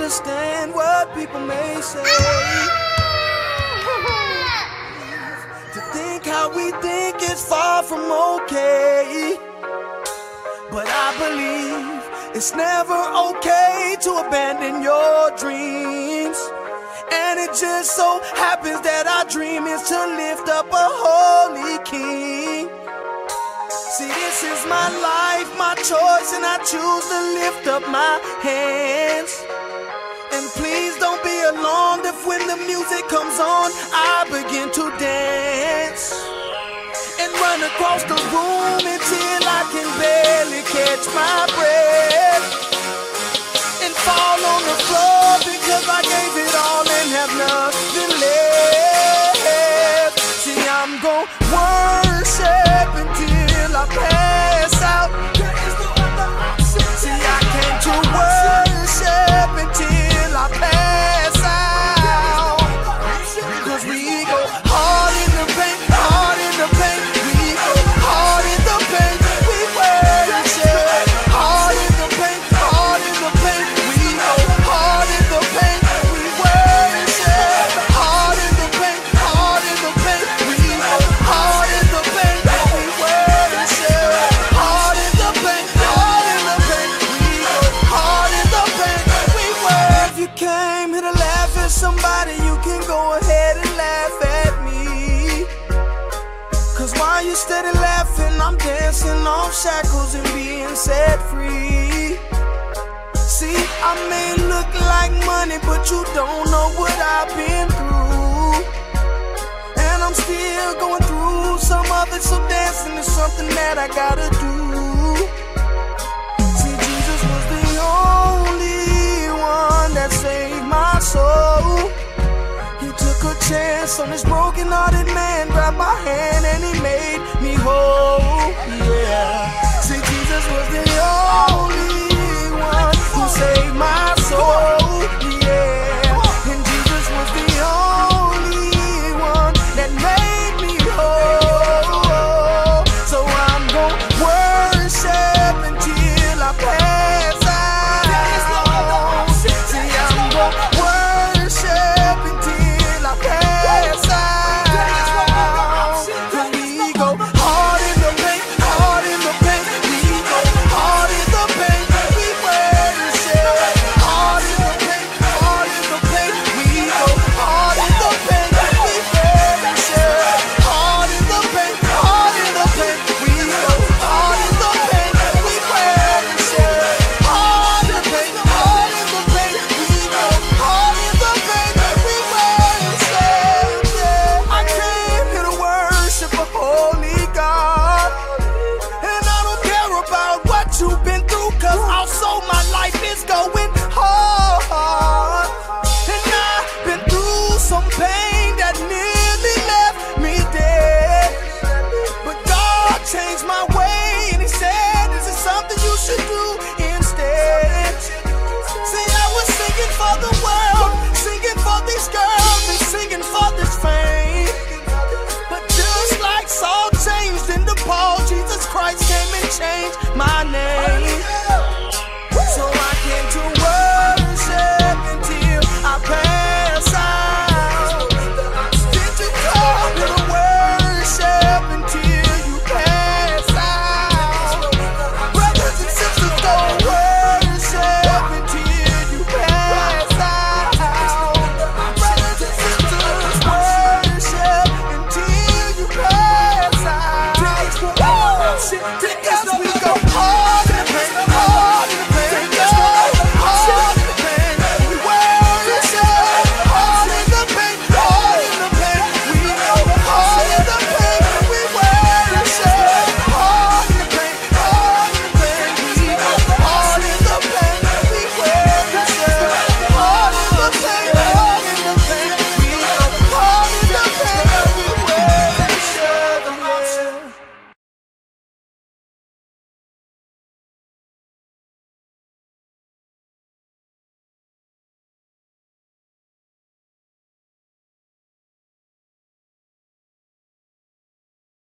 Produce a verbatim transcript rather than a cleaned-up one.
understand what people may say. To think how we think is far from okay. But I believe it's never okay to abandon your dreams. And it just so happens that our dream is to lift up a holy king. See, this is my life, my choice, and I choose to lift up my hands. And please don't be alarmed if when the music comes on, I begin to dance and run across the room until I can barely catch my breath and fall on the floor because I gave it all and have nothing left. See, I'm gon' worship until I pass out. See, I came to worship until I pass out. Cause we go hard in the paint, hard in the paint. We go hard in the paint, we worship. Hard in the paint, hard in the paint. We go hard in the paint, we worship. Hard in the paint, hard in the paint. We go hard in the paint, we worship. Hard in the paint, hard in the paint. We go hard in the paint, we worship. If you came here to laugh at somebody, you can go ahead and laugh at me. Cause while you steady laughing, I'm dancing off shackles and being set free. See, I may look like money, but you don't know what I've been through. And I'm still going through some of it, so dancing is something that I gotta do. See, Jesus was the only one that saved my soul. He took a chance on this broken-hearted man, grabbed my hand and he made me whole. Yeah. See, Jesus was the only